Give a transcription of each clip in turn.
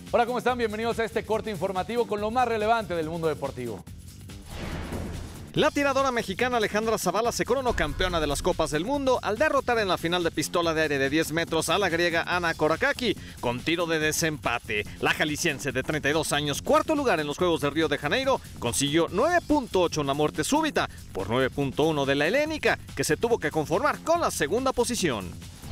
Hola, ¿cómo están? Bienvenidos a este corte informativo con lo más relevante del mundo deportivo. La tiradora mexicana Alejandra Zavala se coronó campeona de las Copas del Mundo al derrotar en la final de pistola de aire de 10 metros a la griega Ana Korakaki con tiro de desempate. La jalisciense de 32 años, cuarto lugar en los Juegos de Río de Janeiro, consiguió 9.8 en la muerte súbita por 9.1 de la helénica, que se tuvo que conformar con la segunda posición.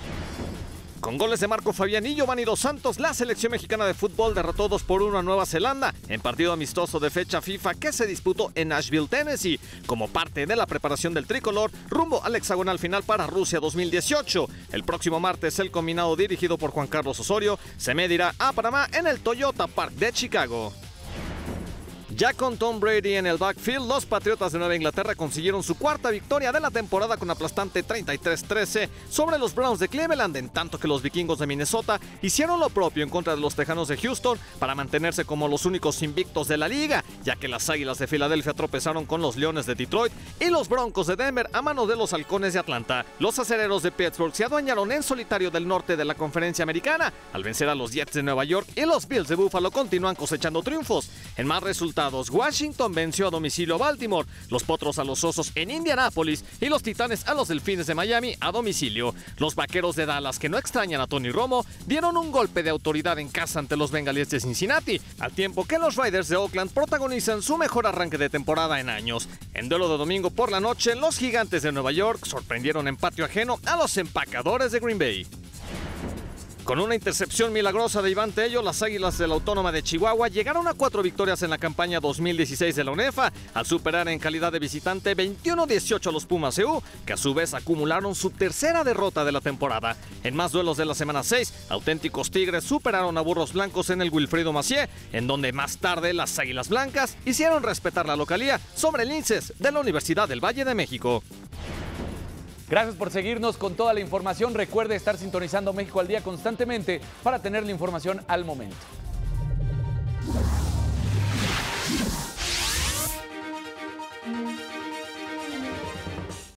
Con goles de Marco Fabián y Giovanni Dos Santos, la selección mexicana de fútbol derrotó 2-1 a Nueva Zelanda en partido amistoso de fecha FIFA que se disputó en Nashville, Tennessee, como parte de la preparación del tricolor rumbo al hexagonal final para Rusia 2018. El próximo martes, el combinado dirigido por Juan Carlos Osorio se medirá a Panamá en el Toyota Park de Chicago. Ya con Tom Brady en el backfield, los Patriotas de Nueva Inglaterra consiguieron su cuarta victoria de la temporada con aplastante 33-13 sobre los Browns de Cleveland, en tanto que los Vikingos de Minnesota hicieron lo propio en contra de los Tejanos de Houston para mantenerse como los únicos invictos de la liga, ya que las Águilas de Filadelfia tropezaron con los Leones de Detroit y los Broncos de Denver a mano de los Halcones de Atlanta. Los Acereros de Pittsburgh se adueñaron en solitario del norte de la Conferencia Americana al vencer a los Jets de Nueva York, y los Bills de Buffalo continúan cosechando triunfos. En más resultados, Washington venció a domicilio a Baltimore, los Potros a los Osos en Indianápolis y los Titanes a los Delfines de Miami a domicilio. Los Vaqueros de Dallas, que no extrañan a Tony Romo, dieron un golpe de autoridad en casa ante los Bengalíes de Cincinnati, al tiempo que los Raiders de Oakland protagonizan su mejor arranque de temporada en años. En duelo de domingo por la noche, los Gigantes de Nueva York sorprendieron en patio ajeno a los Empacadores de Green Bay. Con una intercepción milagrosa de Iván Tello, las Águilas de la Autónoma de Chihuahua llegaron a 4 victorias en la campaña 2016 de la UNEFA, al superar en calidad de visitante 21-18 a los Pumas CU, que a su vez acumularon su tercera derrota de la temporada. En más duelos de la semana 6, auténticos Tigres superaron a Burros Blancos en el Wilfrido Macié, en donde más tarde las Águilas Blancas hicieron respetar la localía sobre Linces de la Universidad del Valle de México. Gracias por seguirnos con toda la información. Recuerde estar sintonizando México al Día constantemente para tener la información al momento.